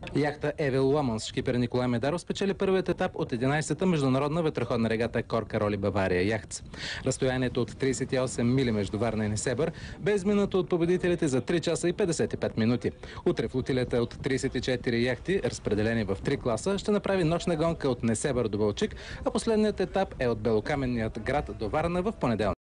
Яхта Евил Ломанс шкипер Николай Медаров спечели първият етап от 11-та международна ветроходна регата Корка Роли Бавария Яхтс. Разстоянието от 38 мили между Варна и Несебър бе изминато от победителите за 3 часа и 55 минути. Утре флотилията от 34 яхти, разпределени в 3 класа, ще направи нощна гонка от Несебър до Балчик, а последният етап е от Белокаменният град до Варна в понеделник.